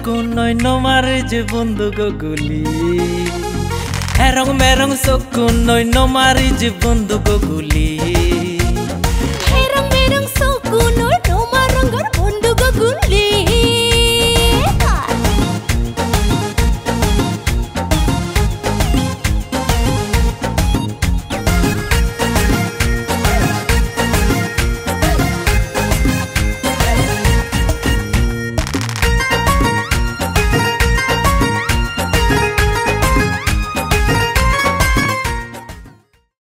চকু নয়ন মারে যে বন্ধু গুলি হেরং মেরং চকু নয়ন মারি যে বন্ধু গুলি